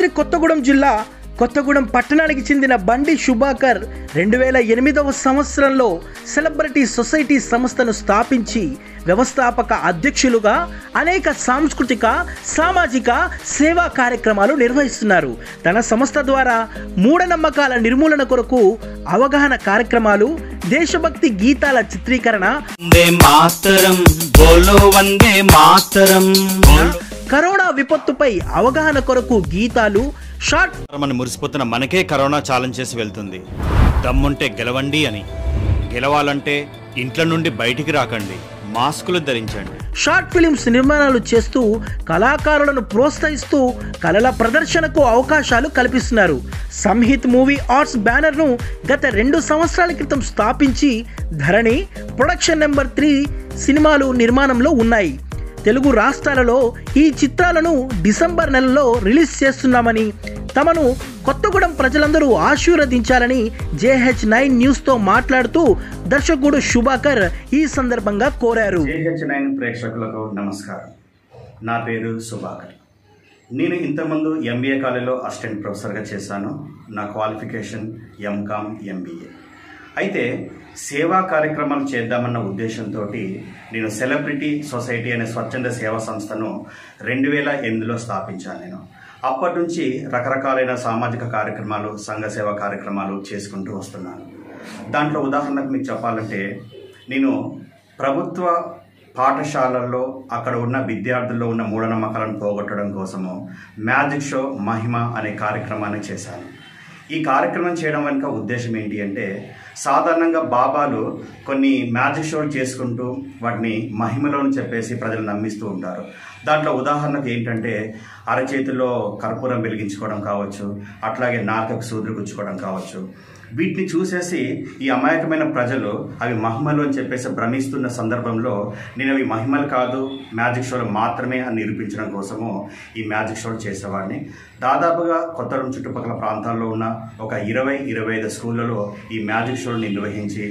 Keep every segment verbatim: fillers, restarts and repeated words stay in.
భద్రాద్రి కొత్తగూడెం జిల్లా కొత్తగూడెం పట్టణానికి చెందిన బండి శుభాకర్ రెండు వేల ఎనిమిదవ సంవత్సరంలో సెలబ్రిటీ సొసైటీ సంస్థను స్థాపించి వ్యవస్థాపక అధ్యక్షులుగా అనేక సాంస్కృతిక సామాజిక సేవా కార్యక్రమాలు నిర్వహిస్తున్నారు. తన సంస్థ ద్వారా మూఢనమ్మకాల నిర్మూలన కొరకు అవగాహన కార్యక్రమాలు, దేశభక్తి గీతాల చిత్రీకరణ, కరోనా విపత్తుపై అవగాహన కొరకు గీతాలు, షార్ట్ మన మురిసిపోతున్న మనకే కరోనా ఛాలెంజ్ చేసి వెళ్తుంది. దమ్ముంటే గెలవండి అని, గెలవాలంటే ఇంట్లో నుండి బయటికి రాకండి, మాస్కులు ధరించండి. షార్ట్ ఫిలిమ్స్ నిర్మాణాలు చేస్తూ కళాకారులను ప్రోత్సహిస్తూ కళల ప్రదర్శనకు అవకాశాలు కల్పిస్తున్నారు. సంహిత్ మూవీ ఆర్ట్స్ బ్యానర్ను గత రెండు సంవత్సరాల క్రితం స్థాపించి ధరణి ప్రొడక్షన్ నెంబర్ త్రీ సినిమాలు నిర్మాణంలో ఉన్నాయి. తెలుగు రాష్ట్రాలలో ఈ చిత్రాలను డిసెంబర్ నెలలో రిలీజ్ చేస్తున్నామని, తమను కొత్తగూడెం ప్రజలందరూ ఆశీర్వదించాలని జేహెచ్ నైన్ న్యూస్తో మాట్లాడుతూ దర్శకుడు శుభాకర్ ఈ సందర్భంగా కోరారు. జేహెచ్ నైన్ ప్రేక్షకులకు నమస్కారం. నా పేరు శుభాకర్. నేను ఇంతకుముందు ఎంబీఏ కాలేజీలో అసిస్టెంట్ ప్రొఫెసర్గా చేశాను. నా క్వాలిఫికేషన్ ఎంకామ్ ఎంబీఏ. అయితే సేవా కార్యక్రమాలు చేద్దామన్న ఉద్దేశంతో నేను సెలబ్రిటీ సొసైటీ అనే స్వచ్ఛంద సేవా సంస్థను రెండు వేల ఎనిమిదిలో స్థాపించాను. నేను అప్పటి నుంచి రకరకాలైన సామాజిక కార్యక్రమాలు, సంఘ సేవా కార్యక్రమాలు చేసుకుంటూ వస్తున్నాను. దాంట్లో ఉదాహరణకు మీకు చెప్పాలంటే, నేను ప్రభుత్వ పాఠశాలల్లో అక్కడ ఉన్న విద్యార్థుల్లో ఉన్న మూఢనమ్మకాలను పోగొట్టడం కోసము మ్యాజిక్ షో మహిమ అనే కార్యక్రమాన్ని చేశాను. ఈ కార్యక్రమం చేయడం వెనుక ఉద్దేశం ఏంటి అంటే, సాధారణంగా బాబాలు కొన్ని మ్యాజిక్ షోలు చేసుకుంటూ వాటిని మహిమలో అని చెప్పేసి ప్రజలు నమ్మిస్తూ ఉంటారు. దాంట్లో ఉదాహరణకు ఏంటంటే, అరచేతిలో కర్పూరం వెలిగించుకోవడం కావచ్చు, అట్లాగే నాలుకకు సూదులు గుచ్చుకోవడం కావచ్చు. వీటిని చూసేసి ఈ అమాయకమైన ప్రజలు అవి మహిమలు అని చెప్పేసి భ్రమిస్తున్న సందర్భంలో నేను అవి మహిమలు కాదు, మ్యాజిక్ షోలు మాత్రమే అని నిరూపించడం కోసము ఈ మ్యాజిక్ షోలు చేసేవాడిని. దాదాపుగా కొత్తగూడెం చుట్టుపక్కల ప్రాంతాల్లో ఉన్న ఒక ఇరవై ఇరవై ఐదు స్కూళ్ళలో ఈ మ్యాజిక్ షోలు నిర్వహించి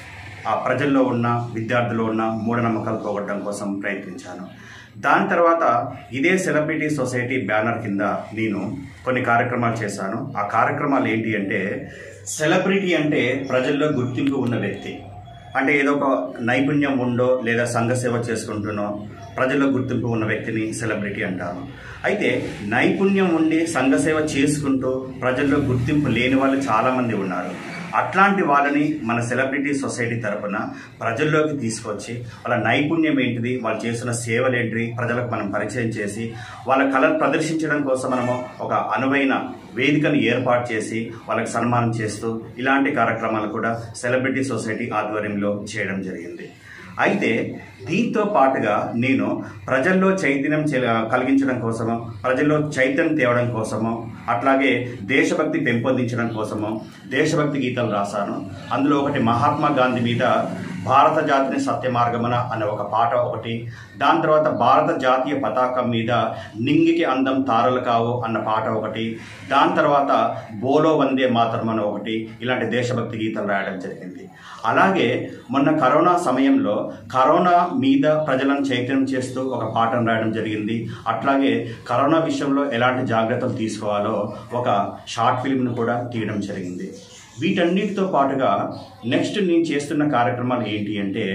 ఆ ప్రజల్లో ఉన్న విద్యార్థుల్లో ఉన్న మూఢనమ్మకాలు పోగొట్టడం కోసం ప్రయత్నించాను. దాని తర్వాత ఇదే సెలబ్రిటీ సొసైటీ బ్యానర్ కింద నేను కొన్ని కార్యక్రమాలు చేశాను. ఆ కార్యక్రమాలు ఏంటి అంటే, సెలబ్రిటీ అంటే ప్రజల్లో గుర్తింపు ఉన్న వ్యక్తి. అంటే ఏదో ఒక నైపుణ్యం ఉండో లేదా సంఘ సేవ చేసుకుంటున్నో ప్రజల్లో గుర్తింపు ఉన్న వ్యక్తిని సెలబ్రిటీ అంటారు. అయితే నైపుణ్యం ఉండి సంఘ సేవ చేసుకుంటూ ప్రజల్లో గుర్తింపు లేని వాళ్ళు చాలామంది ఉన్నారు. అట్లాంటి వాళ్ళని మన సెలబ్రిటీ సొసైటీ తరఫున ప్రజల్లోకి తీసుకొచ్చి వాళ్ళ నైపుణ్యం ఏంటిది, వాళ్ళు చేస్తున్న సేవలు ఏంటిది ప్రజలకు మనం పరిచయం చేసి వాళ్ళ కళను ప్రదర్శించడం కోసం మనము ఒక అనువైన వేదికను ఏర్పాటు చేసి వాళ్ళకి సన్మానం చేస్తూ ఇలాంటి కార్యక్రమాలు కూడా సెలబ్రిటీ సొసైటీ ఆధ్వర్యంలో చేయడం జరిగింది. అయితే దీంతో పాటుగా నేను ప్రజల్లో చైతన్యం కలిగించడం కోసము, ప్రజల్లో చైతన్యం తేవడం కోసము, అట్లాగే దేశభక్తి పెంపొందించడం కోసము దేశభక్తి గీతాలు రాశాను. అందులో ఒకటి మహాత్మా గాంధీ మీద భారత జాతిని సత్య మార్గమన అనే ఒక పాట ఒకటి, దాని తర్వాత భారత జాతీయ పతాకం మీద నింగికి అందం తారలు కావు అన్న పాట ఒకటి, దాని తర్వాత బోలో వందే మాతరం అనే ఒకటి, ఇలాంటి దేశభక్తి గీతాలు రాయడం జరిగింది. అలాగే మొన్న కరోనా సమయంలో కరోనా మీద ప్రజలను చైతన్యం చేస్తూ ఒక పాటను రాయడం జరిగింది. అట్లాగే కరోనా విషయంలో ఎలాంటి జాగ్రత్తలు తీసుకోవాలో ఒక షార్ట్ ఫిల్మ్ను కూడా తీయడం జరిగింది. వీటన్నిటితో పాటుగా నెక్స్ట్ నేను చేస్తున్న కార్యక్రమాలు ఏంటి అంటే,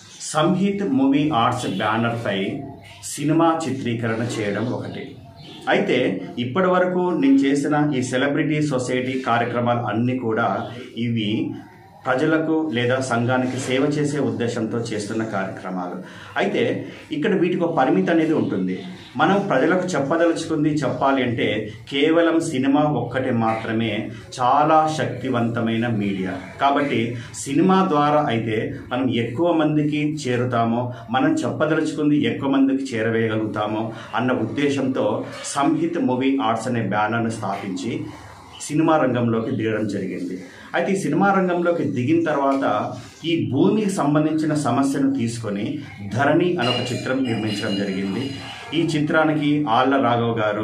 సంహిత్ మూవీ ఆర్ట్స్ బ్యానర్పై సినిమా చిత్రీకరణ చేయడం ఒకటి. అయితే ఇప్పటి వరకు నేను చేసిన ఈ సెలబ్రిటీ సొసైటీ కార్యక్రమాలు అన్నీ కూడా ఇవి ప్రజలకు లేదా సంఘానికి సేవ చేసే ఉద్దేశంతో చేస్తున్న కార్యక్రమాలు. అయితే ఇక్కడ వీటికి ఒక పరిమితి అనేది ఉంటుంది. మనం ప్రజలకు చెప్పదలుచుకుంది చెప్పాలి అంటే కేవలం సినిమా ఒక్కటే మాత్రమే చాలా శక్తివంతమైన మీడియా. కాబట్టి సినిమా ద్వారా అయితే మనం ఎక్కువ మందికి చేరుతామో, మనం చెప్పదలుచుకుంది ఎక్కువ మందికి చేరవేయగలుగుతామో అన్న ఉద్దేశంతో సంహిత్ మూవీ ఆర్ట్స్ అనే బ్యానర్ను స్థాపించి సినిమా రంగంలోకి దిగడం జరిగింది. అయితే ఈ సినిమా రంగంలోకి దిగిన తర్వాత ఈ భూమికి సంబంధించిన సమస్యను తీసుకొని ధరణి అనే ఒక చిత్రం నిర్మించడం జరిగింది. ఈ చిత్రానికి ఆళ్ళ రాఘవ్ గారు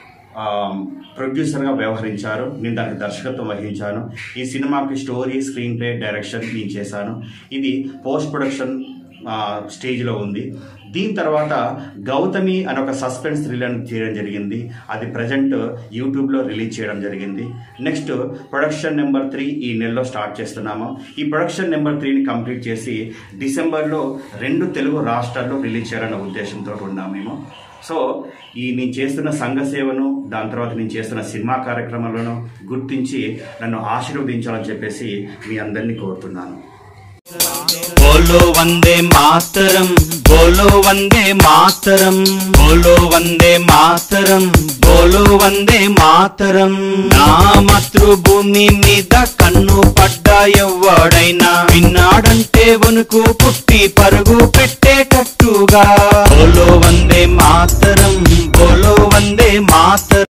ప్రొడ్యూసర్గా వ్యవహరించారు. నేను దానికి దర్శకత్వం వహించాను. ఈ సినిమాకి స్టోరీ, స్క్రీన్ ప్లే, డైరెక్షన్ నేను చేశాను. ఇది పోస్ట్ ప్రొడక్షన్ స్టేజ్లో ఉంది. దీని తర్వాత గౌతమి అని ఒక సస్పెన్స్ థ్రిల్లర్ చేయడం జరిగింది. అది ప్రజెంట్ యూట్యూబ్లో రిలీజ్ చేయడం జరిగింది. నెక్స్ట్ ప్రొడక్షన్ నెంబర్ త్రీ ఈ నెలలో స్టార్ట్ చేస్తున్నాము. ఈ ప్రొడక్షన్ నెంబర్ త్రీని కంప్లీట్ చేసి డిసెంబర్లో రెండు తెలుగు రాష్ట్రాల్లో రిలీజ్ చేయాలన్న ఉద్దేశంతో ఉన్నాము మేము. సో ఈ నేను చేస్తున్న సంఘ సేవను, దాని తర్వాత నేను చేస్తున్న సినిమా కార్యక్రమాలను గుర్తించి నన్ను ఆశీర్వదించాలని చెప్పేసి మీ అందరినీ కోరుతున్నాను. బోలో వందే మాతరం, బోలో వందే మాతరం, బోలో వందే మాతరం, బోలో వందే మాతరం. నా మాతృభూమి మీద కన్ను పడ్డా ఎవ్వడైనా విన్నాడంటే వణుకు పుట్టి పరుగు పెట్టేటట్టుగా. బోలో వందే మాతరం, బోలో వందే మాతరం.